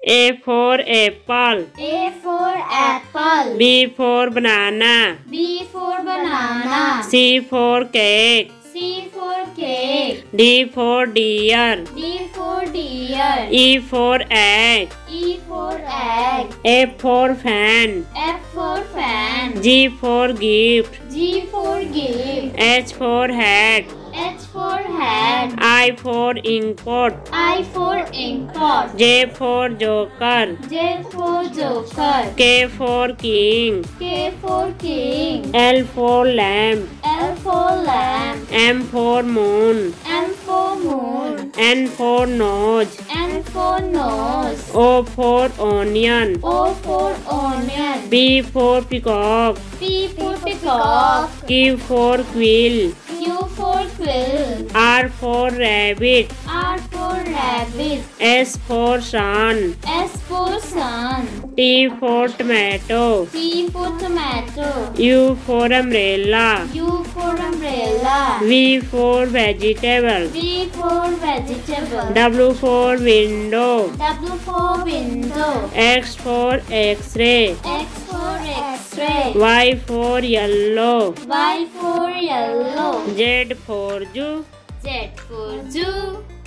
A for apple. A for apple. B for banana. B for banana. C for cake. C for cake. D for deer. D for deer. E for egg. E for egg. F for fan. F for fan. G for gift. G for gift. H for hat. H for hat. I for inkpot. I for inkpot. J for joker. J for joker. K for king. K for king. L for lamp. L for lamp. M for moon. M for moon. N for nose. N for nose. O for onion. O for onion. P for peacock. P for peacock. Q for quill. Q for quill. R for rabbit. R for rabbit. S for sun. S for sun. T for tomato. T for tomato. U for umbrella. U for umbrella. V for vegetable. V for vegetable. W for window. W for window. X for x-ray. X for x-ray. Y for yellow. Y for yellow. Z for zoo. Z for zoo.